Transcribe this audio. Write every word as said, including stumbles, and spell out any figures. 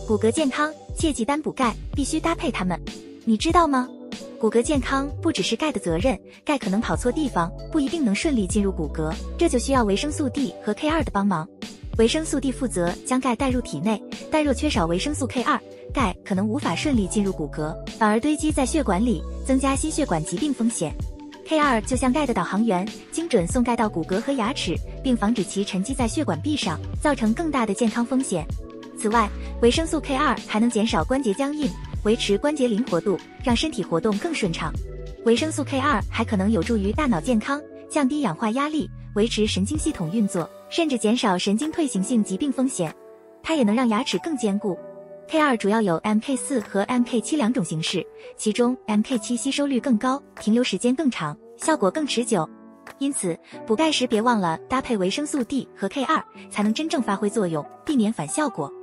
骨骼健康，切忌单补钙，必须搭配它们。你知道吗？骨骼健康不只是钙的责任，钙可能跑错地方，不一定能顺利进入骨骼，这就需要维生素 D 和 K 二 的帮忙。维生素 D 负责将钙带入体内，但若缺少维生素 K 二，钙可能无法顺利进入骨骼，反而堆积在血管里，增加心血管疾病风险。K 二 就像钙的导航员，精准送钙到骨骼和牙齿，并防止其沉积在血管壁上，造成更大的健康风险。此外，维生素 K 二 还能减少关节僵硬，维持关节灵活度，让身体活动更顺畅。维生素 K 二 还可能有助于大脑健康，降低氧化压力，维持神经系统运作，甚至减少神经退行性疾病风险。它也能让牙齿更坚固。K 二 主要有 M K 四 和 M K 七 两种形式，其中 M K 七 吸收率更高，停留时间更长，效果更持久。因此，补钙时别忘了搭配维生素 D 和 K 二，才能真正发挥作用，避免反效果。